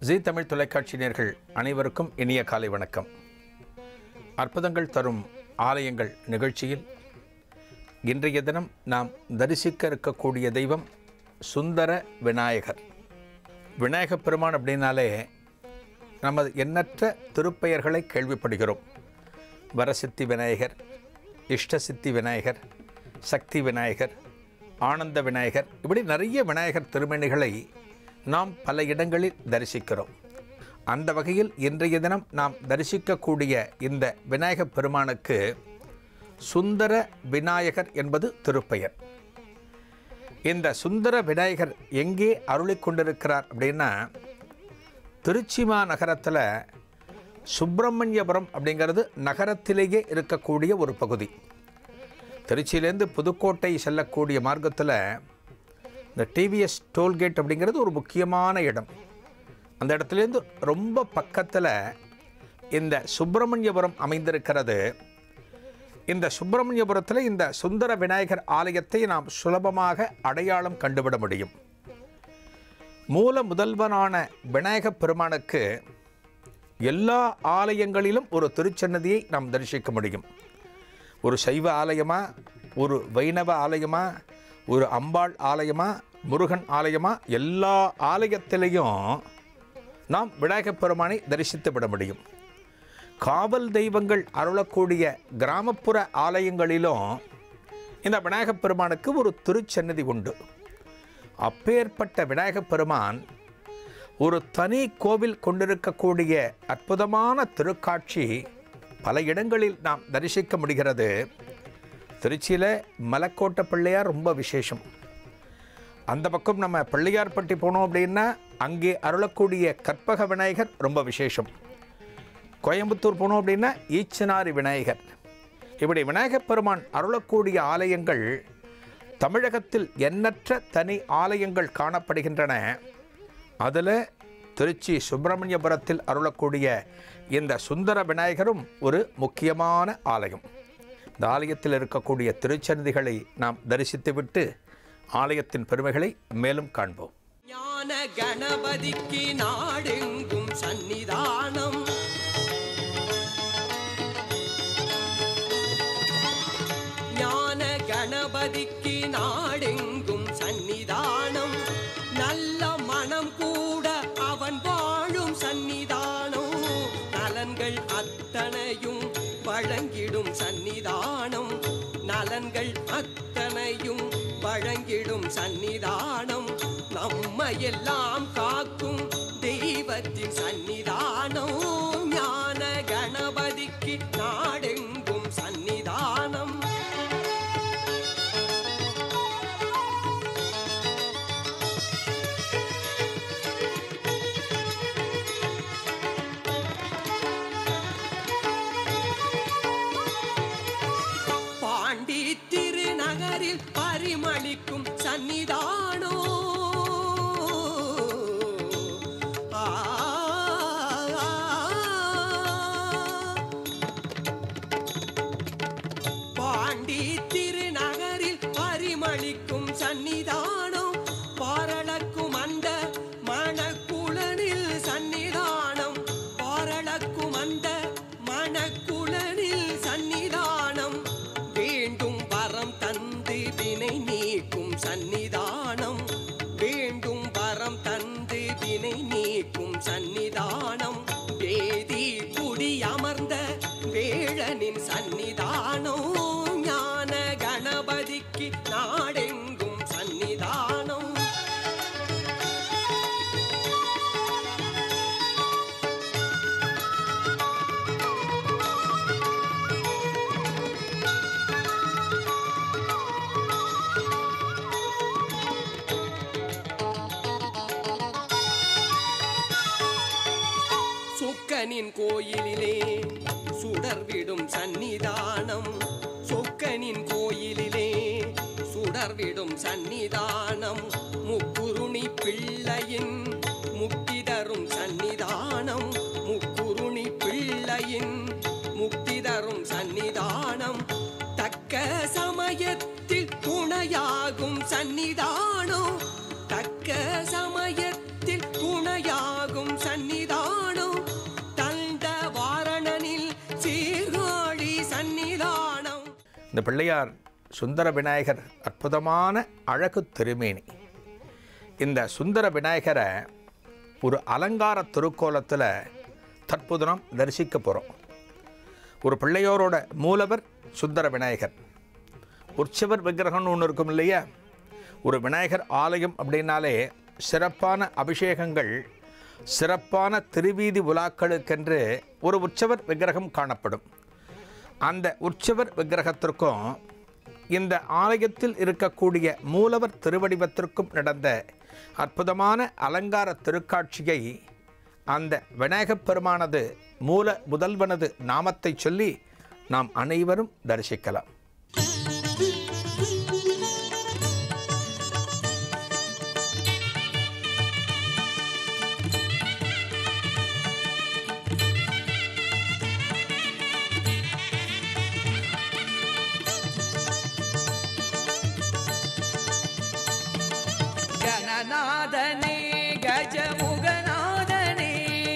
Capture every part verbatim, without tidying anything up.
ஜீ தமிழ் தொலைக்காட்சி நேயர்கள் அனைவருக்கும் இனிய காலை வணக்கம். அற்புதங்கள் தரும் ஆலயங்கள் நிகழ்ச்சியில் இன்றைய தினம் நாம் தரிசிக்க இருக்கக்கூடிய தெய்வம் சுந்தர விநாயகர். விநாயகப் பெருமான் அப்படின்னாலே நமது எண்ணற்ற திருப்பெயர்களை கேள்விப்படுகிறோம். வரசித்தி விநாயகர், இஷ்டசித்தி விநாயகர், சக்தி விநாயகர், ஆனந்த விநாயகர், இப்படி நிறைய விநாயகர் திருமேனிகளை நாம் பல இடங்களில் தரிசிக்கிறோம். அந்த வகையில் இன்றைய தினம் நாம் தரிசிக்கக்கூடிய இந்த விநாயகப் பெருமானுக்கு சுந்தர விநாயகர் என்பது திருப்பெயர். இந்த சுந்தர விநாயகர் எங்கே அருளிக் கொண்டிருக்கிறார் அப்படின்னா, திருச்சி மாநகரத்தில் சுப்பிரமணியபுரம் அப்படிங்கிறது நகரத்திலேயே இருக்கக்கூடிய ஒரு பகுதி. திருச்சியிலேருந்து புதுக்கோட்டை செல்லக்கூடிய மார்க்கத்தில் இந்த டிவிஎஸ் டோல்கேட் அப்படிங்கிறது ஒரு முக்கியமான இடம். அந்த இடத்துலேருந்து ரொம்ப பக்கத்தில் இந்த சுப்பிரமணியபுரம் அமைந்திருக்கிறது. இந்த சுப்பிரமணியபுரத்தில் இந்த சுந்தர விநாயகர் ஆலயத்தை நாம் சுலபமாக அடையாளம் கண்டுவிட முடியும். மூல முதல்வனான விநாயகப் பெருமானுக்கு எல்லா ஆலயங்களிலும் ஒரு திருச்சன்னதியை நாம் தரிசிக்க முடியும். ஒரு சைவ ஆலயமா, ஒரு வைணவ ஆலயமா, ஒரு அம்பாள் ஆலயமா, முருகன் ஆலயமா, எல்லா ஆலயத்திலையும் நாம் விநாயகப் பெருமானை தரிசித்து விட முடியும். காவல் தெய்வங்கள் அருளக்கூடிய கிராமப்புற ஆலயங்களிலும் இந்த விநாயகப் பெருமானுக்கு ஒரு திருச்சன்னதி உண்டு. அப்பேற்பட்ட விநாயகப் பெருமான் ஒரு தனி கோவில் கொண்டிருக்கக்கூடிய அற்புதமான திருக்காட்சி பல இடங்களில் நாம் தரிசிக்க முடிகிறது. திருச்சியில் மலைக்கோட்டை பிள்ளையார் ரொம்ப விசேஷம். அந்த பக்கம் நம்ம பிள்ளையார்பட்டி போனோம் அப்படின்னா அங்கே அருளக்கூடிய கற்பக விநாயகர் ரொம்ப விசேஷம். கோயம்புத்தூர் போனோம் அப்படின்னா ஈச்சனாரி விநாயகர். இப்படி விநாயகப் பெருமான் அருளக்கூடிய ஆலயங்கள் தமிழகத்தில் எண்ணற்ற தனி ஆலயங்கள் காணப்படுகின்றன. அதில் திருச்சி சுப்பிரமணியபுரத்தில் அருளக்கூடிய இந்த சுந்தர விநாயகரும் ஒரு முக்கியமான ஆலயம். இந்த ஆலயத்தில் இருக்கக்கூடிய திருச்சன்னதிகளை நாம் தரிசித்துவிட்டு ஆலயத்தின் பெருமைகளை மேலும் காண்போம். ஞான கணபதிக்கு நாடெங்கும் சன்னிதானம், ஞான கணபதிக்கு நாடெங்கும் சன்னிதானம், நல்ல மனம் கூட அவன் வாழும் சன்னிதானம், நலன்கள் அத்தனையும் வழங்கிடும் சன்னிதானம், நலன்கள் அத்தனையும் வழங்கிடும் சன்னிதானம், நம்மையெல்லாம் காக்கும் தெய்வத்தின் சன்னிதானம், ஞான கணபதிக்கு நாடெங்கும் சன்னிதானம். திருநகரில் பரிமளிக்கும் சன்னிதானோ, பாண்டி திருநகரில் பரிமளிக்கும் சன்னிதானோ, பாரளக்கும் அந்த மணக்குளனில் சன்னிதானம், பாரளக்கும் அந்த மணக்குளனில் சன்னிதானம், வேண்டும் வரம் தந்து வினை நீக்கும் சன்னிதானம், வேண்டும் வரம் தந்து வினை நீக்கும் சன்னிதானம், வேதி குடி அமர்ந்த வேழனின் சன்னிதானம், ஞான கணபதிக்கு நாடெங்கும் சன்னிதானம். சொக்கனின் கோயிலிலே சுடர்விடும் சன்னிதானம், சொக்கனின் கோயிலிலே சுடர்விடும் சன்னிதானம், முக்குருணி பிள்ளையின் முக்தி தரும் சன்னிதானம், முக்குருணி பிள்ளையின் முக்தி தரும் சன்னிதானம், தக்க சமயத்தில் துணையாகும் சன்னிதானம், தக்க சமயத்தில் துணையாகும் சன்னிதானம், இந்த பிள்ளையார் சுந்தர விநாயகர் அற்புதமான அழகு திருமேனி. இந்த சுந்தர விநாயகரை ஒரு அலங்கார திருக்கோலத்தில் தற்போது நாம் தரிசிக்க போகிறோம். ஒரு பிள்ளையோரோட மூலவர் சுந்தர விநாயகர். உற்சவர் விக்கிரகம்னு ஒன்று இருக்கும் இல்லையா? ஒரு விநாயகர் ஆலயம் அப்படின்னாலே சிறப்பான அபிஷேகங்கள், சிறப்பான திருவீதி உலாக்களுக்கென்று ஒரு உற்சவர் விக்கிரகம் காணப்படும். அந்த உற்சவர் விக்கிரகத்திற்கும் இந்த ஆலயத்தில் இருக்கக்கூடிய மூலவர் திருவடிவத்திற்கும் நடந்த அற்புதமான அலங்கார திருக்காட்சியை அந்த விநாயகப் பெருமானது மூல முதல்வனது நாமத்தை சொல்லி நாம் அனைவரும் தரிசிக்கலாம். கணநாதனே கஜமுகநாதனே,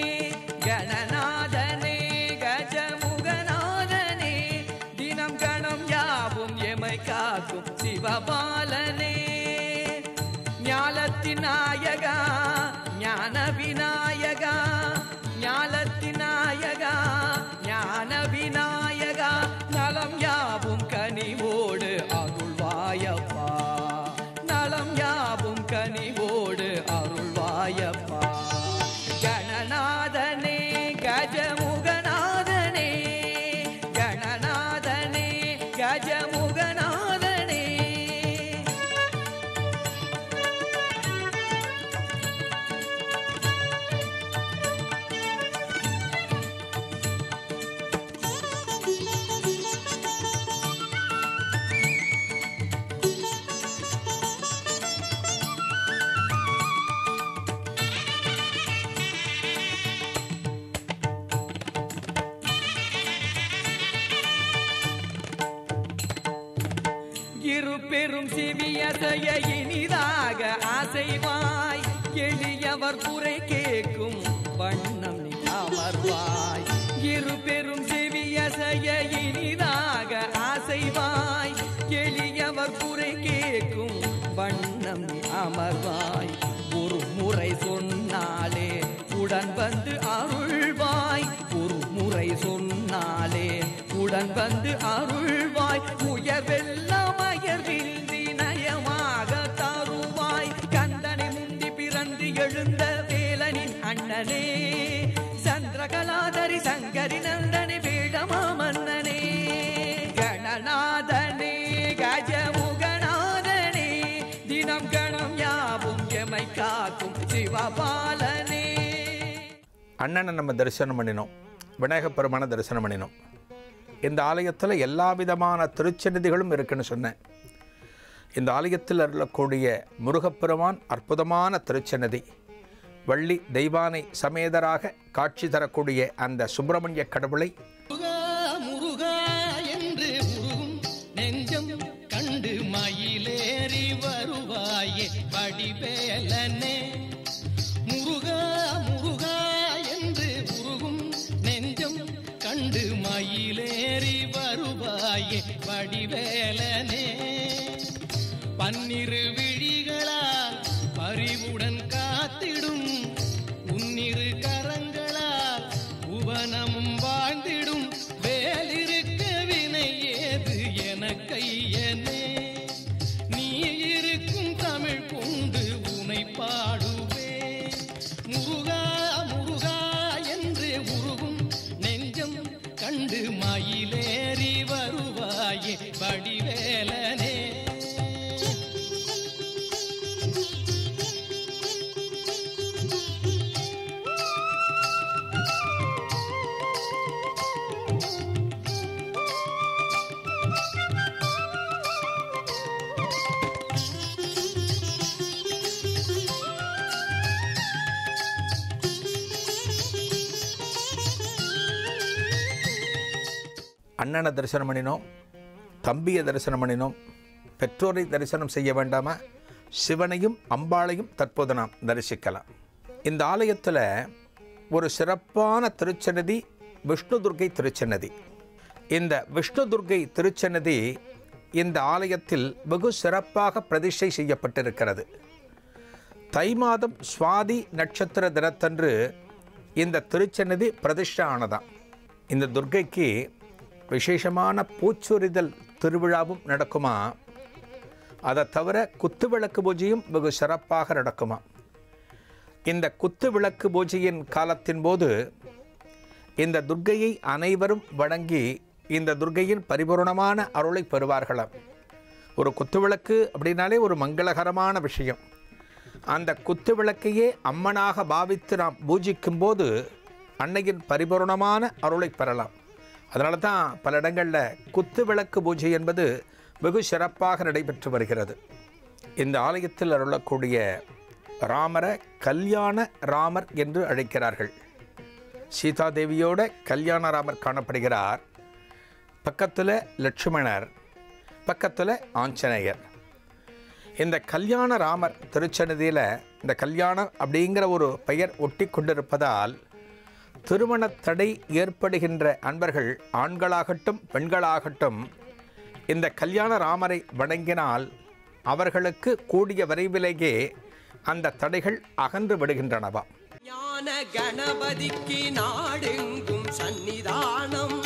கணநாதனே கஜமுகநாதனே, தினம் கணம் யாவும் எமை காக்கும் சிவபாலனே, ஞாலத்தின் நாயகா ஞான விநாயகா, ஞாலத்தின் நாயகா ஞான விநாயகா, நலம் யாவும் கனிவோடு அருள்வாயப்பா, நலம் யாவும் கனிவோடு அருள்வாயப்பா. கணநாதனே கஜமுகநாதனே, கணநாதனே கஜமுகநாதனே. இரு பெரும் சிவியசைய இனிதாக ஆசைவாய், எளியவர் குறை கேட்கும் வண்ணம் நீ அமர்வாய். இரு பெரும் சிவியசைய இனிதாக ஆசைவாய், எளியவர் குறை கேட்கும் வண்ணம் நீ அமர்வாய். ஒரு முறை சொன்னாலே உடன் வந்து அருள்வாய், ஒரு முறை சொன்னாலே உடன் வந்து அருள்வாய். உயர்வெல்லாம் அயர்வின்றி நயமாக தருவாய். கந்தனை முந்தி பிறந்து எழுந்த வேலனின் அண்ணனே, சந்திரகலாதரி சங்கரி நந்தனே வேடமா மன்னனே. கணநாதனே கஜமுகநாதனே, தினம் கணம் யாவும் எமை காக்கும் சிவபாலனே. அண்ணனை நம்ம தரிசனம் பண்ணினோம், விநாயகப் பெருமான தரிசனம் பண்ணினோம். இந்த ஆலயத்தில் எல்லா விதமான திருச்சந்நிதிகளும் இருக்குன்னு சொன்னேன். இந்த ஆலயத்தில் அருளக்கூடிய முருகப்பெருமான் அற்புதமான திருச்சந்நிதி. வள்ளி தெய்வானை சமேதராக காட்சி தரக்கூடிய அந்த சுப்பிரமணிய கடவுளை முருகா என்று உருகும் நெஞ்சம் கண்டு மயிலேறி வருவாயே வடிவேலனே. முருகா முருகா என்று உருகும் நெஞ்சம் கண்டு மயிலேறி வருவாயே வடிவேலனே. பன்னிரு விழிகளால் பரிவுடன் காத்திடும் உன்னிரு கரங்களால் புவனமும் வாழ்ந்திடும் வேலிருக்க வினை ஏது எனக்கையனே. நீ இருக்கும் தமிழ் கொண்டு உனை பாடுவே. முருகா முருகா என்று உருகும் நெஞ்சம் கண்டு மயிலேறி வருவாயே வடிவேலனே. அண்ணனை தரிசனம் பண்ணினோம், தம்பியை தரிசனம் பண்ணினோம். பெற்றோரை தரிசனம் செய்ய வேண்டாமா? சிவனையும் அம்பாளையும் தற்போது நாம் தரிசிக்கலாம். இந்த ஆலயத்தில் ஒரு சிறப்பான திருச்சன்னதி விஷ்ணு துர்க்கை திருச்சன்னதி. இந்த விஷ்ணு துர்க்கை திருச்சன்னதி இந்த ஆலயத்தில் வெகு சிறப்பாக பிரதிஷ்டை செய்யப்பட்டிருக்கிறது. தை மாதம் சுவாதி நட்சத்திர தினத்தன்று இந்த திருச்சன்னதி பிரதிஷ்டை ஆனதாம். இந்த துர்க்கைக்கு விசேஷமான பூச்சொரிதல் திருவிழாவும் நடக்குமா. அதை தவிர குத்துவிளக்கு பூஜையும் வெகு சிறப்பாக நடக்குமா. இந்த குத்துவிளக்கு பூஜையின் காலத்தின் போது இந்த துர்க்கையை அனைவரும் வணங்கி இந்த துர்க்கையின் பரிபூர்ணமான அருளை பெறுவார்களாம். ஒரு குத்துவிளக்கு அப்படின்னாலே ஒரு மங்களகரமான விஷயம். அந்த குத்துவிளக்கையே அம்மனாக பாவித்து நாம் பூஜிக்கும் போது அன்னையின் பரிபூர்ணமான அருளை பெறலாம். அதனால தான் பல இடங்களில் குத்துவிளக்கு பூஜை என்பது வெகு சிறப்பாக நடைபெற்று வருகிறது. இந்த ஆலயத்தில் அருளக்கூடிய ராமரை கல்யாண ராமர் என்று அழைக்கிறார்கள். சீதாதேவியோட கல்யாண ராமர் காணப்படுகிறார். பக்கத்தில் லட்சுமணர், பக்கத்தில் ஆஞ்சநேயர். இந்த கல்யாண ராமர் திருச்சன்னதியில் இந்த கல்யாணம் அப்படிங்கிற ஒரு பெயர் ஒட்டி கொண்டிருப்பதால் திருமண தடை ஏற்படுகின்ற அன்பர்கள் ஆண்களாகட்டும் பெண்களாகட்டும் இந்த கல்யாண ராமரை வணங்கினால் அவர்களுக்கு கூடிய விரைவிலேயே அந்த தடைகள் அகன்று விடுகின்றனவா. ஞான கணபதிக்கு நாடெங்கும் சன்னிதானம்,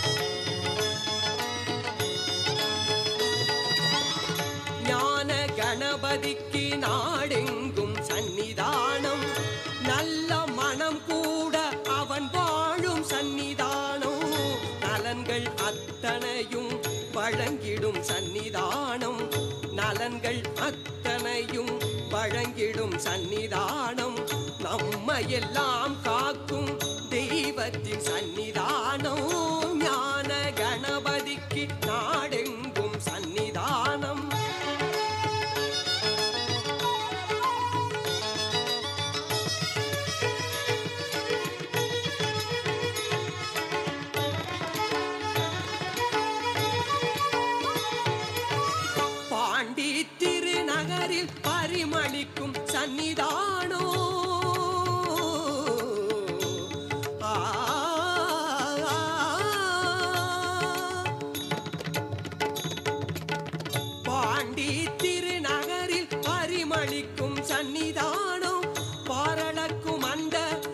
ஞான கணபதிக்கு நாடெங்கும் சன்னிதானம், நல்ல மனம் கூட அவன் வாழும் சன்னிதானம், நலன்கள் அத்தனையும் வழங்கிடும் சன்னிதானம், நலன்கள் அத்தனையும் வழங்கிடும் சன்னிதானம், நம்மையெல்லாம் காக்கும் தெய்வத்தின் சன்னிதானம், ஞான கணபதிக்கு நாடெங்கும் சன்னிதானம். பாண்டி திருநகரில் பரிமளிக்கும் சன்னிதானோ, பாண்டி திருநகரில் பரிமளிக்கும் சன்னிதானம், பாரளக்கும் அந்த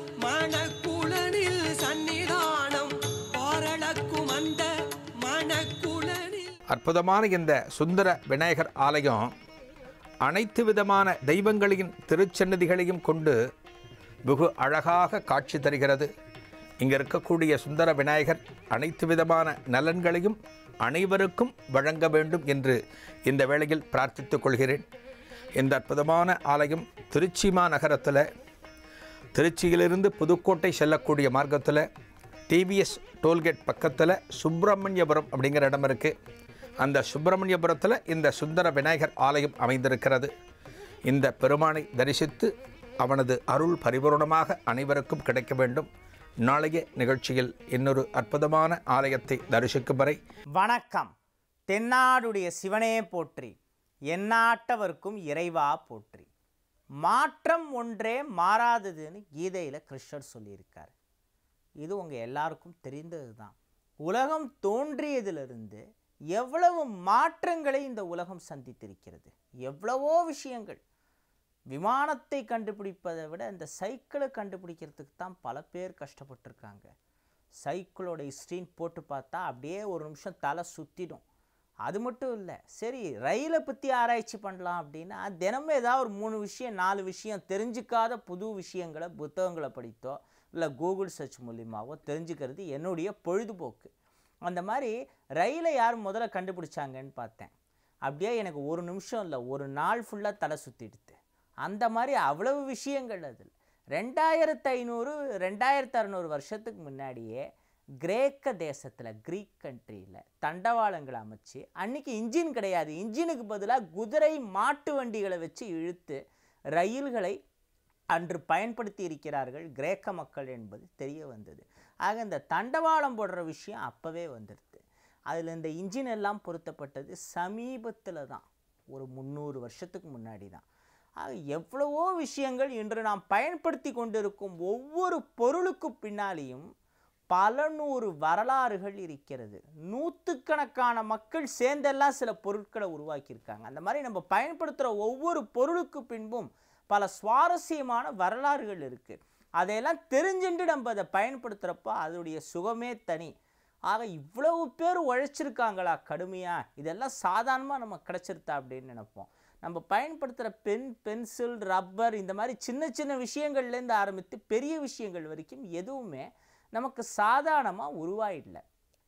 மணக்குளனில் சன்னிதானம், பாரளக்கும் அந்த மணக்குளனில். அற்புதமான இந்த சுந்தர விநாயகர் ஆலயம் அனைத்து விதமான தெய்வங்களையும் திருச்சன்னதிகளையும் கொண்டு வெகு அழகாக காட்சி தருகிறது. இங்கே இருக்கக்கூடிய சுந்தர விநாயகர் அனைத்து விதமான நலன்களையும் அனைவருக்கும் வழங்க வேண்டும் என்று இந்த வேளையில் பிரார்த்தித்துக் கொள்கிறேன். இந்த அற்புதமான ஆலயம் திருச்சி மாநகரத்தில் திருச்சியிலிருந்து புதுக்கோட்டை செல்லக்கூடிய மார்க்கத்தில் டிவிஎஸ் டோல்கேட் பக்கத்தில் சுப்பிரமணியபுரம் அப்படிங்கிற இடம் இருக்குது. அந்த சுப்பிரமணியபுரத்தில் இந்த சுந்தர விநாயகர் ஆலயம் அமைந்திருக்கிறது. இந்த பெருமானை தரிசித்து அவனது அருள் பரிபூர்ணமாக அனைவருக்கும் கிடைக்க வேண்டும். நாளைய நிகழ்ச்சியில் இன்னொரு அற்புதமான ஆலயத்தை தரிசிக்கும் வரை வணக்கம். தென்னாடுடைய சிவனே போற்றி, எந்நாட்டவர்க்கும் இறைவா போற்றி. மாற்றம் ஒன்றே மாறாததுன்னு கீதையில் கிருஷ்ணர் சொல்லியிருக்கார். இது உங்கள் எல்லாருக்கும் தெரிந்தது தான். உலகம் தோன்றியதிலிருந்து எவ்வளவு மாற்றங்களை இந்த உலகம் சந்தித்திருக்கிறது. எவ்வளவோ விஷயங்கள். விமானத்தை கண்டுபிடிப்பதை விட இந்த சைக்கிளை கண்டுபிடிக்கிறதுக்கு தான் பல பேர் கஷ்டப்பட்டிருக்காங்க. சைக்கிளோட ஹிஸ்ட்ரின்னு போட்டு பார்த்தா அப்படியே ஒரு நிமிஷம் தலை சுற்றிடும். அது மட்டும் இல்லை, சரி ரயிலை பற்றி ஆராய்ச்சி பண்ணலாம் அப்படின்னா தினமும் ஏதாவது ஒரு மூணு விஷயம் நாலு விஷயம் தெரிஞ்சிக்காத புது விஷயங்களை புத்தகங்களை படித்தோ இல்லை கூகுள் சர்ச் மூலியமாகவோ தெரிஞ்சுக்கிறது என்னுடைய பொழுதுபோக்கு. அந்த மாதிரி ரயிலை யார் முதல்ல கண்டுபிடிச்சாங்கன்னு பார்த்தேன். அப்படியே எனக்கு ஒரு நிமிஷம் இல்லை, ஒரு நாள் ஃபுல்லாக தலை சுற்றிடுது. அந்த மாதிரி அவ்வளவு விஷயங்கள் அதில். ரெண்டாயிரத்து ஐநூறு ரெண்டாயிரத்து அறநூறு வருஷத்துக்கு முன்னாடியே கிரேக்க தேசத்தில் க்ரீக் கண்ட்ரியில் தண்டவாளங்களை அமைச்சு, அன்றைக்கி இன்ஜின் கிடையாது, இன்ஜினுக்கு பதிலாக குதிரை மாட்டு வண்டிகளை வச்சு இழுத்து ரயில்களை அன்று பயன்படுத்தி இருக்கிறார்கள் கிரேக்க மக்கள் என்பது தெரிய வந்தது. ஆக இந்த தண்டவாளம் போடுற விஷயம் அப்போவே வந்துடுது. அதில் இந்த இன்ஜின் எல்லாம் பொருத்தப்பட்டது சமீபத்தில் தான், ஒரு முந்நூறு வருஷத்துக்கு முன்னாடி தான். ஆக எவ்வளவோ விஷயங்கள் இன்று நாம் பயன்படுத்தி கொண்டிருக்கும் ஒவ்வொரு பொருளுக்கு பின்னாலேயும் பல நூறு வரலாறுகள் இருக்கிறது. நூற்றுக்கணக்கான மக்கள் சேர்ந்தெல்லாம் சில பொருட்களை உருவாக்கியிருக்காங்க. அந்த மாதிரி நம்ம பயன்படுத்துகிற ஒவ்வொரு பொருளுக்கு பின்பும் பல சுவாரஸ்யமான வரலாறுகள் இருக்குது. அதையெல்லாம் தெரிஞ்சுட்டு நம்ம அதை பயன்படுத்துகிறப்போ அதோடைய சுகமே தனி. ஆக இவ்வளவு பேர் உழைச்சிருக்காங்களா கடுமையாக, இதெல்லாம் சாதாரணமாக நம்ம கிடச்சிருத்தா அப்படின்னு நினைப்போம். நம்ம பயன்படுத்துகிற பென், பென்சில், ரப்பர், இந்த மாதிரி சின்ன சின்ன விஷயங்கள்லேருந்து ஆரம்பித்து பெரிய விஷயங்கள் வரைக்கும் எதுவுமே நமக்கு சாதாரணமாக உருவாயிடல.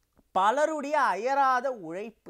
பலருடைய அயராத உழைப்பு,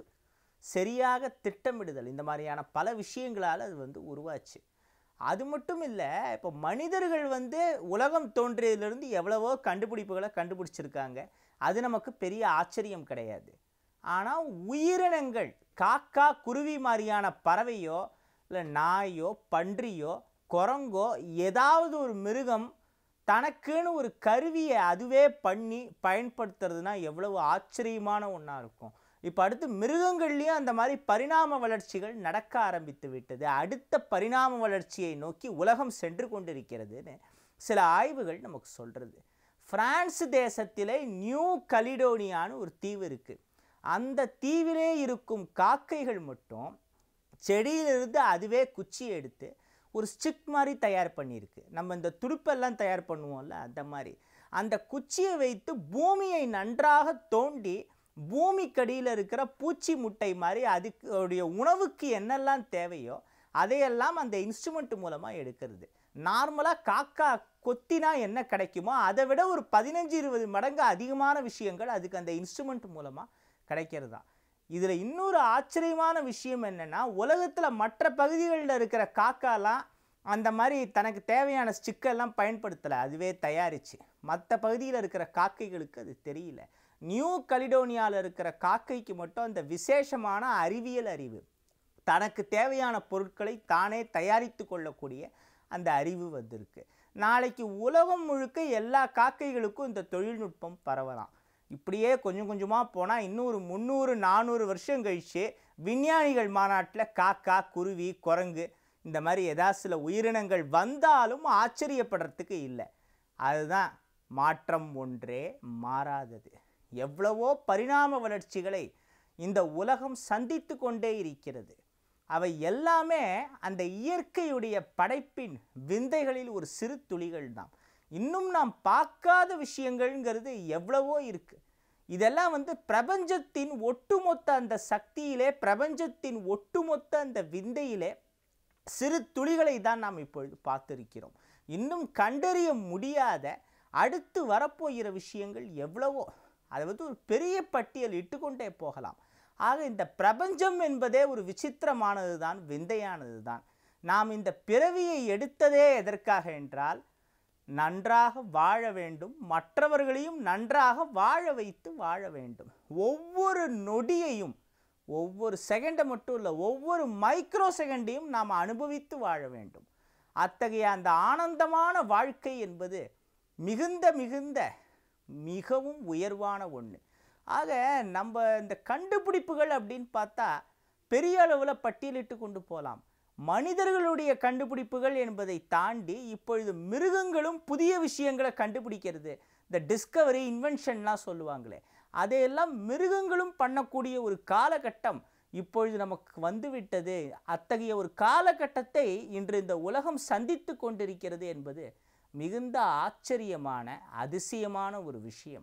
சரியாக திட்டமிடுதல், இந்த மாதிரியான பல விஷயங்களால் அது வந்து உருவாச்சு. அது மட்டும் இல்லை, இப்போ மனிதர்கள் வந்து உலகம் தோன்றியதிலிருந்து எவ்வளவோ கண்டுபிடிப்புகளை கண்டுபிடிச்சிருக்காங்க. அது நமக்கு பெரிய ஆச்சரியம் கிடையாது. ஆனால் உயிரினங்கள், காக்கா, குருவி மாதிரியான பறவையோ இல்லை நாயோ பன்றியோ குரங்கோ ஏதாவது ஒரு மிருகம் தனக்குன்னு ஒரு கருவியை அதுவே பண்ணி பயன்படுத்துறதுனா எவ்வளவு ஆச்சரியமான ஒன்றா இருக்கும். இப்போ அடுத்து மிருகங்கள்லேயும் அந்த மாதிரி பரிணாம வளர்ச்சிகள் நடக்க ஆரம்பித்து விட்டது. அடுத்த பரிணாம வளர்ச்சியை நோக்கி உலகம் சென்று கொண்டிருக்கிறதுன்னு சில ஆய்வுகள் நமக்கு சொல்கிறது. பிரான்ஸ் தேசத்திலே நியூ கலிடோனியான்னு ஒரு தீவு இருக்குது. அந்த தீவிலே இருக்கும் காக்கைகள் மட்டும் செடியிலிருந்து அதுவே குச்சி எடுத்து ஒரு ஸ்டிக் மாதிரி தயார் பண்ணியிருக்கு. நம்ம இந்த துடுப்பெல்லாம் தயார் பண்ணுவோம்ல, அந்த மாதிரி அந்த குச்சியை வைத்து பூமியை நன்றாக தோண்டி பூமிக்கடியில் இருக்கிற பூச்சி முட்டை மாதிரி அதுக்கு உணவுக்கு என்னெல்லாம் தேவையோ அதையெல்லாம் அந்த இன்ஸ்ட்ருமெண்ட் மூலமாக எடுக்கிறது. நார்மலாக காக்கா கொத்தினா என்ன கிடைக்குமோ அதை விட ஒரு பதினஞ்சு இருபது மடங்கு அதிகமான விஷயங்கள் அதுக்கு அந்த இன்ஸ்ட்ருமெண்ட் மூலமாக கிடைக்கிறது தான். இதில் இன்னொரு ஆச்சரியமான விஷயம் என்னென்னா, உலகத்தில் மற்ற பகுதிகளில் இருக்கிற காக்காலாம் அந்த மாதிரி தனக்கு தேவையான ஸ்டிக்கெல்லாம் பயன்படுத்தலை, அதுவே தயாரிச்சு. மற்ற பகுதியில் இருக்கிற காக்கைகளுக்கு அது தெரியல. நியூ கலிடோனியாவில் இருக்கிற காக்கைக்கு மட்டும் அந்த விசேஷமான அறிவியல் அறிவு, தனக்கு தேவையான பொருட்களை தானே தயாரித்து கொள்ளக்கூடிய அந்த அறிவு வந்திருக்கு. நாளைக்கு உலகம் முழுக்க எல்லா காக்கைகளுக்கும் இந்த தொழில்நுட்பம் பரவலாம். இப்படியே கொஞ்சம் கொஞ்சமாக போனால் இன்னொரு முந்நூறு நானூறு வருஷம் கழிச்சு விஞ்ஞானிகள் மாநாட்டில் காக்கா, குருவி, குரங்கு இந்த மாதிரி ஏதாவது சில உயிரினங்கள் வந்தாலும் ஆச்சரியப்படுறதுக்கு இல்லை. அதுதான் மாற்றம் ஒன்றே மாறாதது. எவ்வளவோ பரிணாம வளர்ச்சிகளை இந்த உலகம் சந்தித்து கொண்டே இருக்கிறது. அவை எல்லாமே அந்த இயற்கையுடைய படைப்பின் விந்தைகளில் ஒரு சிறு துளிகள் தான். இன்னும் நாம் பார்க்காத விஷயங்கள்ங்கிறது எவ்வளவோ இருக்குது. இதெல்லாம் வந்து பிரபஞ்சத்தின் ஒட்டுமொத்த அந்த சக்தியிலே, பிரபஞ்சத்தின் ஒட்டுமொத்த அந்த விந்தையிலே சிறு துளிகளை தான் நாம் இப்பொழுது பார்த்திருக்கிறோம். இன்னும் கண்டறிய முடியாத அடுத்து வரப்போகிற விஷயங்கள் எவ்வளவோ, அதை வந்து ஒரு பெரிய பட்டியல் இட்டுக்கொண்டே போகலாம். ஆக இந்த பிரபஞ்சம் என்பதே ஒரு விசித்திரமானது தான், விந்தையானது தான். நாம் இந்த பிறவியை எடுத்ததே எதற்காக என்றால் நன்றாக வாழ வேண்டும், மற்றவர்களையும் நன்றாக வாழ வைத்து வாழ வேண்டும். ஒவ்வொரு நொடியையும், ஒவ்வொரு செகண்டை மட்டும் இல்லை, ஒவ்வொரு மைக்ரோ செகண்டையும் நாம் அனுபவித்து வாழ வேண்டும். அத்தகைய அந்த ஆனந்தமான வாழ்க்கை என்பது மிகுந்த மிகுந்த மிகவும் உயர்வான ஒன்று. ஆக நம்ம இந்த கண்டுபிடிப்புகள் அப்படின்னு பார்த்தா பெரிய அளவில் பட்டியலிட்டு கொண்டு போகலாம். மனிதர்களுடைய கண்டுபிடிப்புகள் என்பதை தாண்டி இப்பொழுது மிருகங்களும் புதிய விஷயங்களை கண்டுபிடிக்கிறது. இந்த டிஸ்கவரி, இன்வென்ஷன்லாம் சொல்லுவாங்களே, அதையெல்லாம் மிருகங்களும் பண்ணக்கூடிய ஒரு காலகட்டம் இப்பொழுது நமக்கு வந்துவிட்டது. அத்தகைய ஒரு காலகட்டத்தை இன்று இந்த உலகம் சந்தித்து கொண்டிருக்கிறது என்பது மிகுந்த ஆச்சரியமான அதிசயமான ஒரு விஷயம்.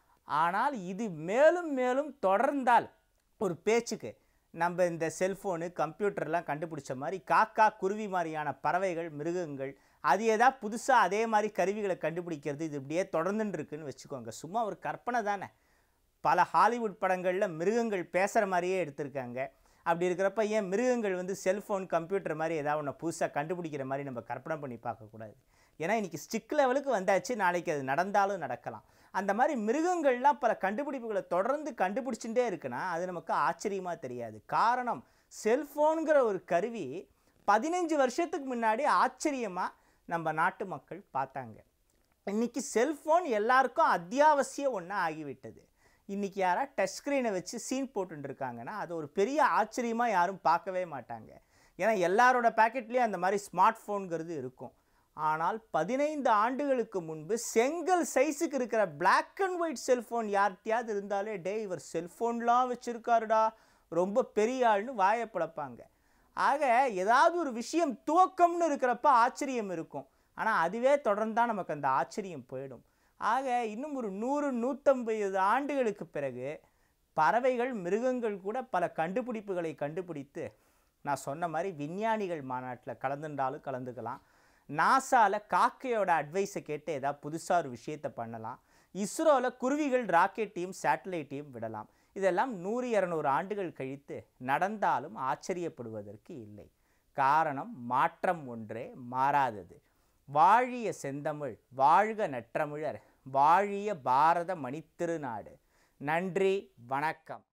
ஆனால் இது மேலும் மேலும் தொடர்ந்தால் ஒரு பேச்சுக்கு நம்ம இந்த செல்ஃபோனு, கம்ப்யூட்டர்லாம் கண்டுபிடிச்ச மாதிரி காக்கா, குருவி மாதிரியான பறவைகள், மிருகங்கள் அது ஏதாவது புதுசாக அதே மாதிரி கருவிகளை கண்டுபிடிக்கிறது, இது இப்படியே தொடர்ந்துன்னு இருக்குன்னு வச்சுக்கோங்க. சும்மா ஒரு கற்பனை தானே. பல ஹாலிவுட் படங்களில் மிருகங்கள் பேசுகிற மாதிரியே எடுத்திருக்காங்க. அப்படி இருக்கிறப்ப ஏன் மிருகங்கள் வந்து செல்ஃபோன், கம்ப்யூட்டர் மாதிரி ஏதாவது ஒன்று புதுசாக கண்டுபிடிக்கிற மாதிரி நம்ம கற்பனை பண்ணி பார்க்கக்கூடாது? ஏன்னா இன்றைக்கி ஸ்டிக் லெவலுக்கு வந்தாச்சு, நாளைக்கு அது நடந்தாலும் நடக்கலாம். அந்த மாதிரி மிருகங்கள்லாம் பல கண்டுபிடிப்புகளை தொடர்ந்து கண்டுபிடிச்சுட்டே இருக்குன்னா அது நமக்கு ஆச்சரியமாக தெரியாது. காரணம், செல்ஃபோனுங்கிற ஒரு கருவி பதினஞ்சு வருஷத்துக்கு முன்னாடி ஆச்சரியமாக நம்ம நாட்டு மக்கள் பார்த்தாங்க. இன்றைக்கி செல்ஃபோன் எல்லாருக்கும் அத்தியாவசிய ஒன்றா ஆகிவிட்டது. இன்றைக்கி யாராவது டச் ஸ்க்ரீனை வச்சு சீன் போட்டுருக்காங்கன்னா அது ஒரு பெரிய ஆச்சரியமாக யாரும் பார்க்கவே மாட்டாங்க. ஏன்னா எல்லாரோட பேக்கெட்லேயும் அந்த மாதிரி ஸ்மார்ட் ஃபோனுங்கிறது இருக்கும். ஆனால் பதினைந்து ஆண்டுகளுக்கு முன்பு செங்கல் சைஸுக்கு இருக்கிற பிளாக் அண்ட் ஒயிட் செல்ஃபோன் யார்கிட்டயாவது இருந்தாலே டே இவர் செல்ஃபோன்லாம் வச்சுருக்காருடா, ரொம்ப பெரிய ஆள்னு வாயை பிளப்பாங்க. ஆக ஏதாவது ஒரு விஷயம் துவக்கம்னு இருக்கிறப்ப ஆச்சரியம் இருக்கும், ஆனால் அதுவே தொடர்ந்தால் நமக்கு அந்த ஆச்சரியம் போயிடும். ஆக இன்னும் ஒரு நூறு நூற்றம்பது ஆண்டுகளுக்கு பிறகு பறவைகள் மிருகங்கள் கூட பல கண்டுபிடிப்புகளை கண்டுபிடித்து நான் சொன்ன மாதிரி விஞ்ஞானிகள் மாநாட்டில் கலந்துட்டாலும் கலந்துக்கலாம், நாசாவில் காக்கையோட அட்வைஸை கேட்டு ஏதாவது புதுசாக ஒரு விஷயத்தை பண்ணலாம், இஸ்ரோவில் குருவிகள் ராக்கெட்டையும் சேட்டலைட்டையும் விடலாம். இதெல்லாம் நூறு இரநூறு ஆண்டுகள் கழித்து நடந்தாலும் ஆச்சரியப்படுவதற்கு இல்லை. காரணம் மாற்றம் ஒன்றே மாறாதது. வாழிய செந்தமிழ், வாழ்க நற்றமிழர், வாழிய பாரத மணித்திருநாடு. நன்றி, வணக்கம்.